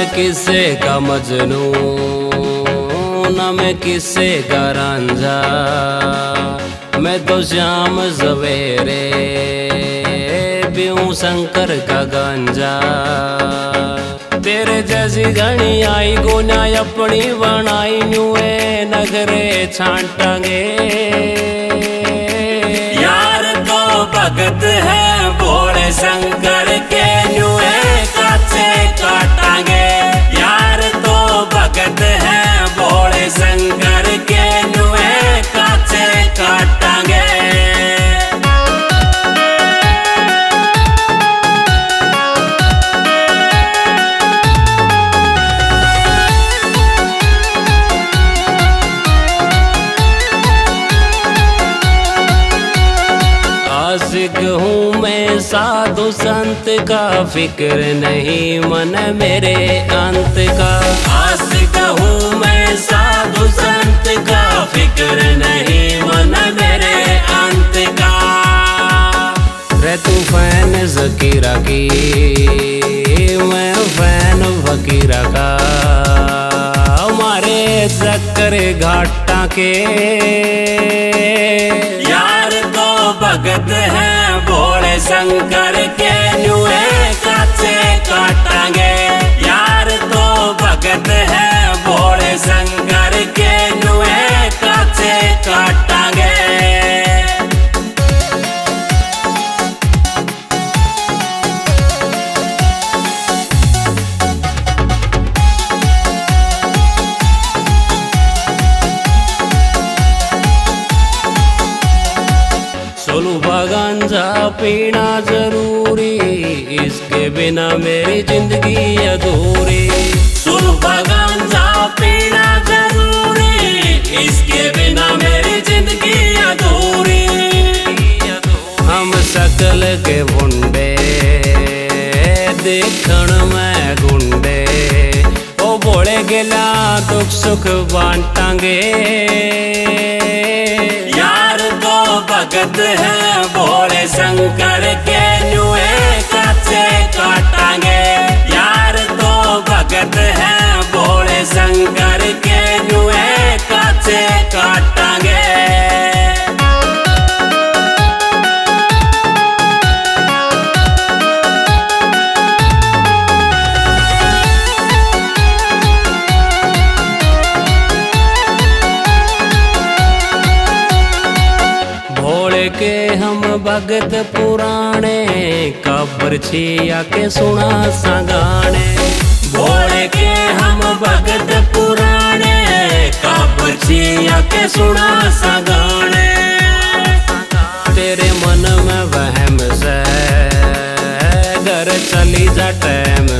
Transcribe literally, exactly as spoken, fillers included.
किसे का मजनू न मैं किसे का रांझा, मैं तो श्याम सवेरे पीऊं शंकर का गांजा। तेरे जैसी घनी आई गुना अपनी बनाई नुए नगरे छांटांगे। यार तो भगत है भोले शंकर के नुए काचे काटांगे। यार तो भगत है भोले शंकर के नुए काचे काटांगे। आशिक हूँ मैं साधु संत का, फिक्र नहीं मन मेरे अंत का। आशिक हूँ मैं साधु संत का, फिक्र नहीं मन मेरे अंत का। रे तू फैन ज़कीरा की, मैं फैन फकीरा का। हमारे चक्कर घाटा के यार तो भगत है भोले शंकर के नुए काचे काटांगे। यार तो भगत है भोले शंकर के नुए काचे काटांगे। सुलभा गांजा पीना जरूरी, इसके बिना मेरी जिंदगी अधूरी। सुलभा गांजा पीना जरूरी, इसके बिना मेरी जिंदगी अधूरी। हम शकल के बुंडे देखण में गुंडे, ओ भोले गिला दुख सुख बांटांगे। यार तो भगत है भोले शंकर के नुए काचे काटांगे। यार तो भगत है भोले शंकर के नुए काचे काटांगे। के हम भगत पुराने, कब्र छिया के सुना संगाने। भोले के हम भगत पुराने, कब्र छिया के सुना संगाने। तेरे मन में वहम से घर चली जा टैम